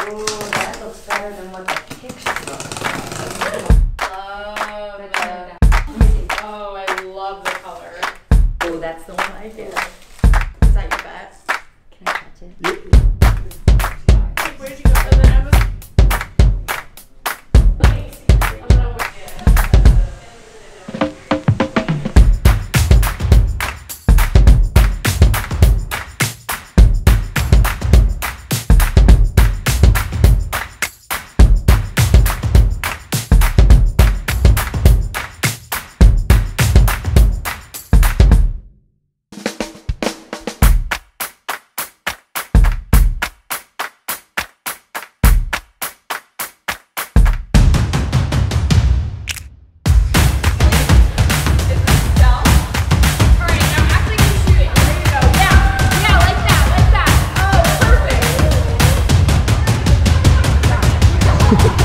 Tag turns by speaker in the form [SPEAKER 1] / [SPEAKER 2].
[SPEAKER 1] Ooh, that looks better than what the picture looks like.
[SPEAKER 2] Love that. Oh, I love the color.
[SPEAKER 1] Oh, that's the one I did.
[SPEAKER 2] Is that your bet?
[SPEAKER 1] Can I touch it?
[SPEAKER 2] Where'd you go? And then I was. I'm gonna wait.
[SPEAKER 3] Ha ha ha.